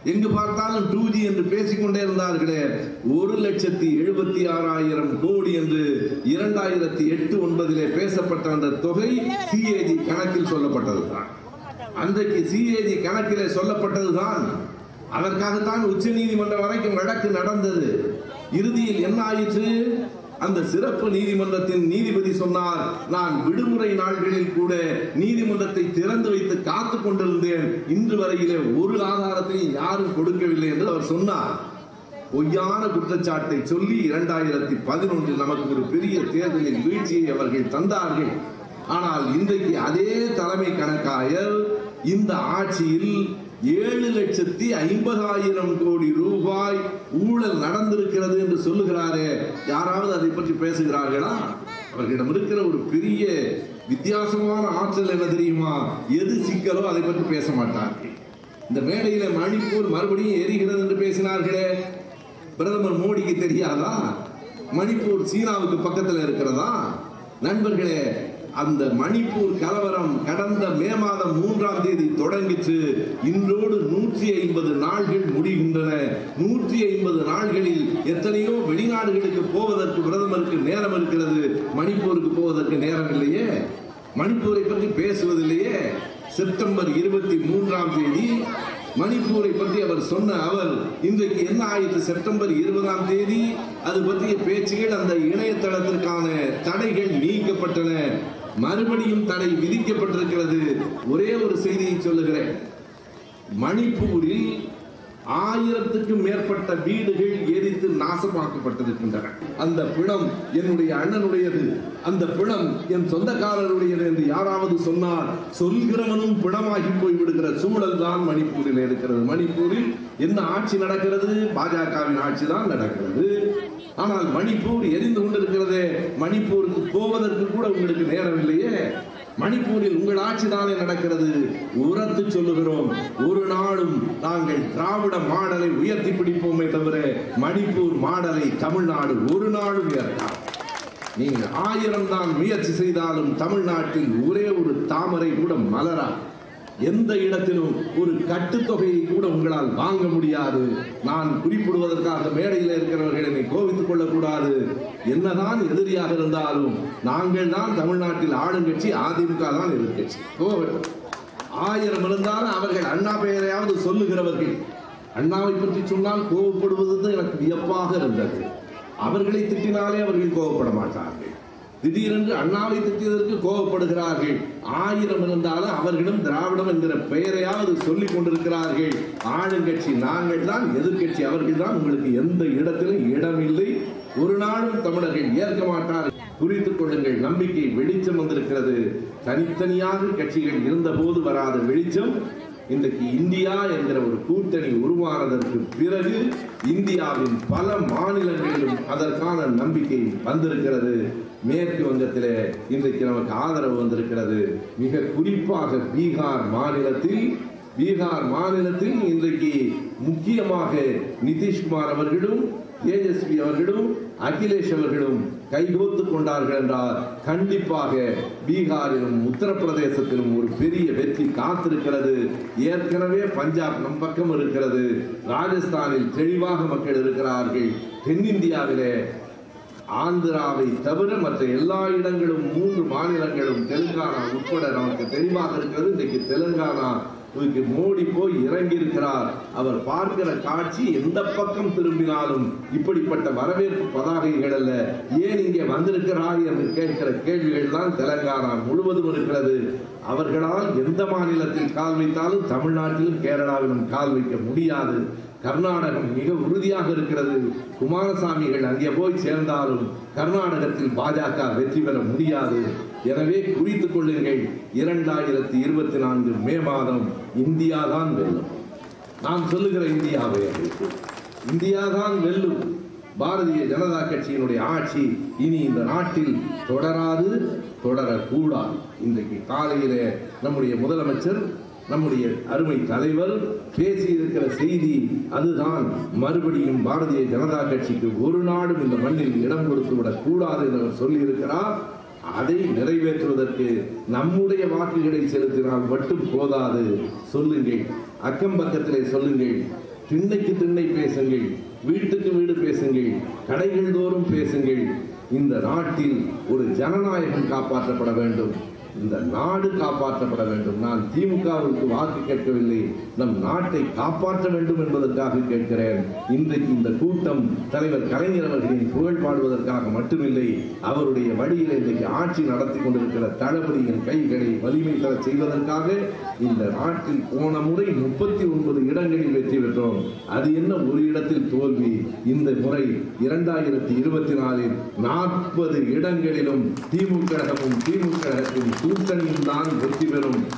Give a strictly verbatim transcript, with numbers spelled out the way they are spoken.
எங்கு பார்த்தாலும் two G என்று பேசிக்கொண்டே இருந்தார்களே. ஒரு லட்சத்தி எழுபத்தி ஆறாயிரம் கோடி என்று இரண்டாயிரத்தி எட்டு ஒன்பதிலே பேசப்பட்ட அந்த தொகை சிஏஜி கணக்கில் சொல்லப்பட்டதுதான். அன்றைக்கு சிஏஜி கணக்கிலே சொல்லப்பட்டதுதான். அதற்காகத்தான் உச்ச நீதிமன்றம் வரைக்கும் வழக்கு நடந்தது. இறுதியில் என்ன ஆயிற்று? அந்த சிறப்பு நீதிமன்றத்தின் நீதிபதி சொன்னார், நான் விடுமுறை நாள்களில் கூட நீதிமன்றத்தை திறந்து வைத்து காத்து கொண்டிருந்தேன், இன்று வரையிலே ஒரு ஆதாரத்தையும் யாரும் கொடுக்கவில்லை என்று அவர் சொன்னார். பொய்யான குற்றச்சாட்டை சொல்லி இரண்டாயிரத்தி பதினொன்றில் நமக்கு ஒரு பெரிய தேர்தலில் வீழ்ச்சியை அவர்கள் தந்தார்கள். ஆனால் இன்றைக்கு அதே தலைமை கணக்காயர் இந்த ஆட்சியில் ஏழு லட்சத்தி ஐம்பதாயிரம் கோடி ரூபாய் ஊழல் நடந்திருக்கிறது என்று சொல்லுகிறாரே, யாராவது அதை பற்றி பேசுகிறார்களா? அவர்களிடம் இருக்கிற ஒரு பெரிய வித்தியாசமான ஆற்றல் என்ன தெரியுமா? எது சிக்கலோ அதை பற்றி பேச மாட்டார்கள். இந்த மேடையில மணிப்பூர் மறுபடியும் எரிகிறது என்று பேசினார்களே, பிரதமர் மோடிக்கு தெரியாதா? மணிப்பூர் சீனாவுக்கு பக்கத்தில் இருக்கிறதா? நண்பர்களே, அந்த மணிப்பூர் கலவரம் கடந்த மே மாதம் மூன்றாம் தேதி தொடங்கிற்று. இன்றோடு நூற்றி ஐம்பது நாள்கள் முடிகின்றன. நூற்றி ஐம்பது நாள்களில் எத்தனையோ வெளிநாடுகளுக்கு போவதற்கு பிரதமருக்கு நேரம் இருக்கிறது, மணிப்பூருக்கு போவதற்கு நேரம் இல்லையே. மணிப்பூரை பற்றி பேசுவதில்லையே. செப்டம்பர் இருபத்தி மூன்றாம் தேதி மணிப்பூரை பற்றி அவர் சொன்ன அவர் இன்றைக்கு என்ன ஆயிற்று? செப்டம்பர் இருபதாம் தேதி அது பற்றிய பேச்சுகள், அந்த இணையதளத்திற்கான தடைகள் நீக்கப்பட்டன, மறுபடியும் தடை விதிக்கப்பட்டிருக்கிறது. ஒரே ஒரு செய்தியை சொல்லுகிறேன். மணிப்பூரில் ஆயிரத்துக்கும் மேற்பட்ட வீடுகள் எரித்து நாசமாக்கப்பட்டிருக்கின்றன. அந்த பிணம் என்னுடைய அண்ணனுடையது, அந்த பிணம் என் சொந்தக்காரருடையது என்று யாராவது சொன்னால் சொல்கிறவனும் பிணமாகி போய்விடுகிற சூழல் தான் மணிப்பூரில் இருக்கிறது. மணிப்பூரில் என்ன ஆட்சி நடக்கிறது? பாஜகவின் ஆட்சி தான் நடக்கிறது. ஆனால் மணிப்பூர் எரிந்து கொண்டிருக்கிறதே. மணிப்பூருக்கு போவதற்கு கூட உங்களுக்கு நேரம் இல்லையே. மணிப்பூரில் உங்கள் ஆட்சி தானே நடக்கிறது. உரத்து சொல்லுகிறோம், ஒரு நாளும் நாங்கள் திராவிட மாடலை உயர்த்தி பிடிப்போமே தவிர மணிப்பூர் மாடலை தமிழ்நாடு ஒரு நாளும் உயர்த்தாது. நீங்கள் ஆயிரம் தான் முயற்சி செய்தாலும் தமிழ்நாட்டில் ஒரே ஒரு தாமரை கூட மலரா. எந்த இடத்திலும் ஒரு கட்டுத்தொகையை கூட உங்களால் வாங்க முடியாது. நான் குறிப்பிடுவதற்காக மேடையில் இருக்கிறவர்கள் என்னை கோவித்துக் கொள்ளக்கூடாது. என்னதான் எதிரியாக இருந்தாலும் நாங்கள் தான் தமிழ்நாட்டில் ஆளுங்கட்சி, அதிமுக தான் எதிர்கட்சி. ஆயிரம் இருந்தாலும் அவர்கள் அண்ணா பெயரையாவது சொல்லுகிறவர்கள். அண்ணாவை பற்றி சொன்னால் கோவப்படுவது எனக்கு வியப்பாக இருந்தது. அவர்களை திட்டினாலே அவர்கள் கோவப்பட மாட்டார்கள். திடீரென்று அண்ணாவை திட்டியதற்கு கோபப்படுகிறார்கள். ஆயிரம் இருந்தாலும் அவர்களிடம் திராவிடம் என்கிற பெயரையாவது சொல்லிக் கொண்டிருக்கிறார்கள். ஆளுங்கட்சி நாங்கள் தான், எதிர்கட்சி அவர்கள் தான். உங்களுக்கு எந்த இடத்திலும் இடமில்லை. ஒரு நாளும் தமிழர்கள் ஏற்க மாட்டார்கள். குறித்துக் கொள்ளுங்கள். நம்பிக்கை வெளிச்சம் வந்திருக்கிறது. தனித்தனியாக கட்சிகள் இருந்த போது வராத வெளிச்சம் இன்றைக்கு இந்தியா என்கிற ஒரு கூட்டணி உருவானதற்கு பிறகு இந்தியாவின் பல மாநிலங்களிலும் அதற்கான நம்பிக்கை வந்திருக்கிறது. மேற்கு வங்கத்திலே இன்றைக்கு நமக்கு ஆதரவு வந்திருக்கிறது. மிக குறிப்பாக பீகார் மாநிலத்தில் பீகார் மாநிலத்தில் இன்றைக்கு முக்கியமாக நிதிஷ்குமார் அவர்களும் தேஜஸ்வி அவர்களும் அகிலேஷ் அவர்களும் கைகோத்து கொண்டார்கள் என்றால் கண்டிப்பாக பீகாரிலும் உத்தரப்பிரதேசத்திலும் ஒரு பெரிய வெற்றி காத்திருக்கிறது. ஏற்கனவே பஞ்சாப் நம் பக்கம் இருக்கிறது. ராஜஸ்தானில் தெளிவாக மக்கள் இருக்கிறார்கள். தென்னிந்தியாவிலே ஆந்திராவை தவிர மற்ற எல்லா இடங்களும் மூன்று மாநிலங்களும் தெலுங்கானா உட்பட நமக்கு தெளிவாக இருக்கிறது. இன்றைக்கு தெலுங்கானா மோடி போய் இறங்கி இருக்கிறார். அவர் பார்க்கிற காட்சி எந்த பக்கம் திரும்பினாலும் இப்படிப்பட்ட வரவேற்பு பதாகைகள் அல்ல. ஏன் இங்கே வந்திருக்கிறார் என்று கேட்கிற கேள்விகள் தான் தெலுங்கானா முழுவதும் இருக்கிறது. அவர்களால் எந்த மாநிலத்தில் கால் வைத்தாலும் தமிழ்நாட்டிலும் கேரளாவிலும் கால் வைக்க முடியாது. கர்நாடகம் மிக உறுதியாக இருக்கிறது. குமாரசாமிகள் அங்கே போய் சேர்ந்தாலும் கர்நாடகத்தில் பாஜக வெற்றி பெற முடியாது. எனவே குறித்துக் கொள்ளுங்கள், இரண்டாயிரத்தி இருபத்தி நான்கு மே மாதம் இந்தியா தான் வெல்லும். நாம் சொல்லுகிற இந்தியாவை இந்தியா தான் வெல்லும். பாரதிய ஜனதா கட்சியினுடைய ஆட்சி இனி இந்த நாட்டில் தொடராது, தொடரக்கூடாது. இன்றைக்கு காலையிலே நம்முடைய முதலமைச்சர், நம்முடைய அருமை தலைவர் பேசியிருக்கிற செய்தி அதுதான். மறுபடியும் பாரதிய ஜனதா கட்சிக்கு ஒரு நாடும் இந்த மண்ணில் இடம் கொடுத்து விடக் கூடாது என்று அவர் சொல்லியிருக்கிறார். அதை நிறைவேற்றுவதற்கு நம்முடைய வாக்குகளை செலுத்தினால் மட்டும் போதாது. சொல்லுங்கள், அக்கம் பக்கத்திலே சொல்லுங்கள். திண்ணைக்கு திண்ணை பேசுங்கள், வீட்டுக்கு வீடு பேசுங்கள், கடைகள் தோறும் பேசுங்கள். இந்த நாட்டில் ஒரு ஜனநாயகம் காப்பாற்றப்பட வேண்டும், இந்த நாடு காப்பாற்றப்பட வேண்டும். நான் திமுகவிற்கு வாக்கு கேட்கவில்லை, நம் நாட்டை காப்பாற்ற வேண்டும் என்பதற்காக கேட்கிறேன். இன்றைக்கு இந்த கூட்டம் தலைவர் கலைஞர் அவர்களின் புகழ் பாடுவதற்காக மட்டுமில்லை, அவருடைய வழியில் இன்றைக்கு ஆட்சி நடத்தி கொண்டிருக்கிற தளபதியின் கைகளை வலிமை பெற செய்வதற்காக. இந்த நாட்டில் போன முறை முப்பத்தி ஒன்பது இடங்களில் வெற்றி பெற்றோம், அது என்ன ஒரு இடத்தில் தோல்வி. இந்த முறை இரண்டாயிரத்தி இருபத்தி நாலில் நாற்பது இடங்களிலும் திமுக கழகமும் திமுக கழகத்தின் கூட்டணியும் தான் வெற்றி பெறும்.